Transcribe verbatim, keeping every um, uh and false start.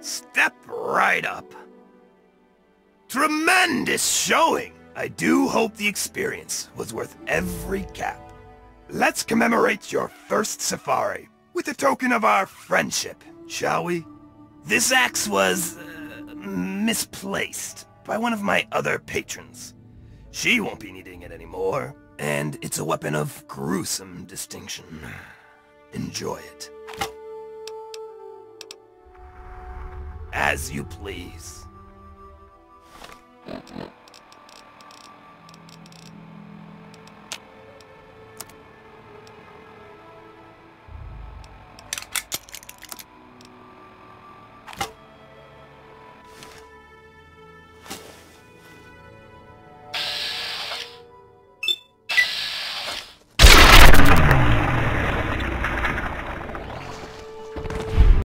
Step right up. Tremendous showing! I do hope the experience was worth every cap. Let's commemorate your first safari with a token of our friendship, shall we? This axe was uh, misplaced by one of my other patrons. She won't be needing it anymore, and it's a weapon of gruesome distinction. Enjoy it. As you please.